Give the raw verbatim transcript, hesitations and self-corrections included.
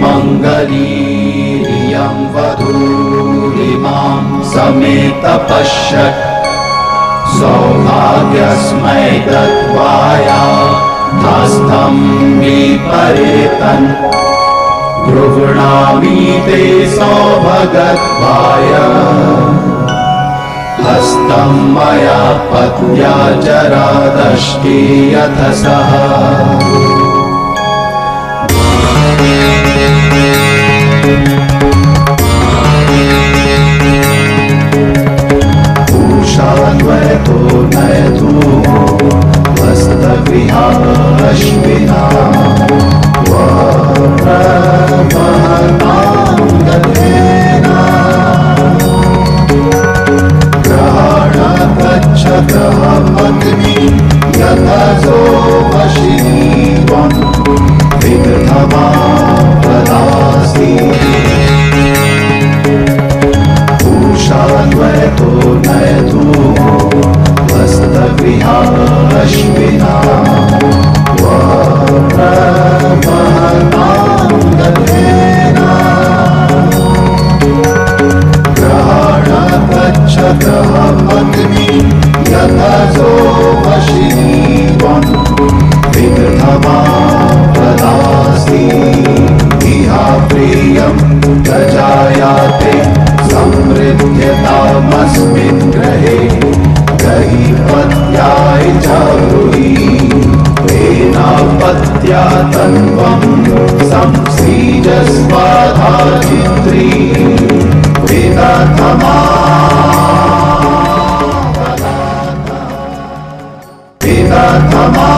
मङ्गलीरियं वधूरिमां समेत पश्यत् सौभाग्यस्मै दत्वाया हस्तं विपरेतन् गृह्णामि ते सौभगत्वाय हस्तं मया पत्या जरादष्टि यथ सः पूषाद्वैतो नयतु हस्तविहाश्विना वप्रमहताङ्गतेना ग्रहाणगच्छतः पत्नी यतसो वशिनीवं विदधमा प्रदास्ति पूषाद्वैतो नयतु हस्तविहाश्विना वप्रमहताङ्गतेना ग्रहाणगच्छतः पत्नी यतसो वशिनीवं विदधमा प्रदास्ति इहा प्रियं प्रजायाते समृद्ध्यतामस्मिन् गृहे गहीपत्याय च ब्रूहि तेनापत्या तन्वं संसृजस्वाधाचित्री विदधमा विदधमा